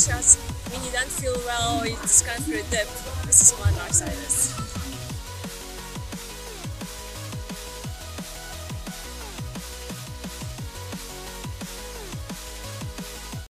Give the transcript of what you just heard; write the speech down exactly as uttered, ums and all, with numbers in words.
just when you don't feel well, you just kind of feel a dip. This is one arthritis.